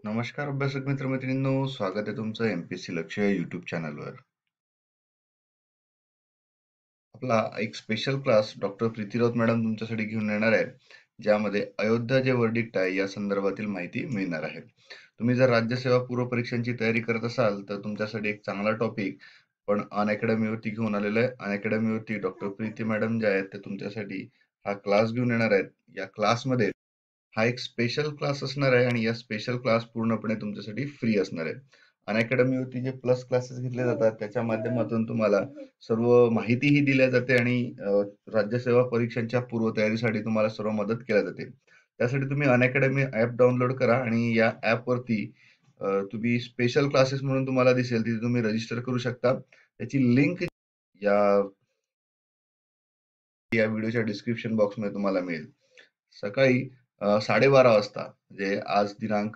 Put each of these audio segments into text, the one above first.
नमस्कार अभ्यासक मित्रमैत्रिणींनो, स्वागत आहे तुमचं एमपीएससी लक्ष युट्यूब चॅनलवर. आपला एक special class doctor Preeti Raut madam तुमच्यासाठी घेऊन येणार आहे, ज्यामध्ये अयोध्या जे वर्डिक्ट आहे या संदर्भातील माहिती मिळणार आहे. तुम्ही जर राज्यसेवा पूर्व परीक्षांची तयारी करत असाल तर तुमच्यासाठी एक चांगला टॉपिक पण अनअकॅडमीवरती घेऊन आलेलं आहे. अनअकॅडमीवरती डॉक्टर प्रीती मॅडम जे आहेत ते तुमच्यासाठी हा क्लास घेऊन येणार आहेत. या क्लासमध्ये हा एक स्पेशल क्लास असणार आहे आणि या स्पेशल क्लास पूर्णपणे तुमच्यासाठी फ्री असणार आहे. अनअकॅडमीवरती जे प्लस क्लासेस घेतले जातात त्याच्या माध्यमातून तुम्हाला सर्व माहितीही दिल्या जाते आणि राज्यसेवा परीक्षांच्या पूर्वतयारीसाठी तुम्हाला सर्व मदत केल्या जाते. त्यासाठी तुम्ही अनअकॅडमी ॲप डाउनलोड करा आणि या ॲपवरती तुम्ही स्पेशल क्लासेस म्हणून तुम्हाला दिसेल तिथे तुम्ही रजिस्टर करू शकता. त्याची लिंक या या व्हिडिओच्या डिस्क्रिप्शन बॉक्समध्ये तुम्हाला मिळेल. सकाळी 12:30 वाजता म्हणजे आज दिनांक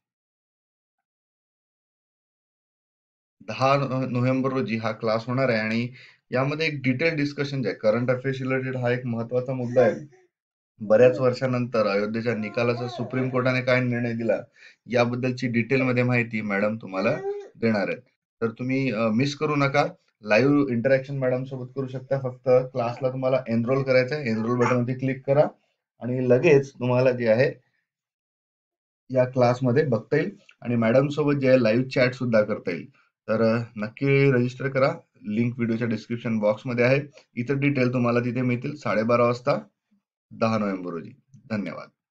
10 नोव्हेंबर रोजी हा क्लास होणार आहे आणि यामध्ये एक डिटेल डिस्कशन जे आहे करंट अफेअर्स रिलेटेड हा एक महत्वाचा मुद्दा आहे. बऱ्याच वर्षानंतर अयोध्येच्या निकालाचा सुप्रीम कोर्टाने काय निर्णय दिला याबद्दलची डिटेलमध्ये माहिती मॅडम तुम्हाला देणार आहेत. तर तुम्ही मिस करू नका. लाईव्ह इंटरॅक्शन मॅडम सोबत करू शकता. फक्त क्लासला तुम्हाला एनरोल करायचं आहे. एनरोल बटनवरती क्लिक करा आणि लगेच तुम्हाला जे आहे या क्लासमध्ये बघता येईल आणि मॅडम सोबत जे आहे लाईव्ह चॅट सुद्धा करता येईल. तर नक्की रजिस्टर करा. लिंक व्हिडिओच्या डिस्क्रिप्शन बॉक्समध्ये आहे. इतर डिटेल तुम्हाला तिथे मिळतील 12:30 वाजता 10 नोव्हेंबर रोजी. धन्यवाद.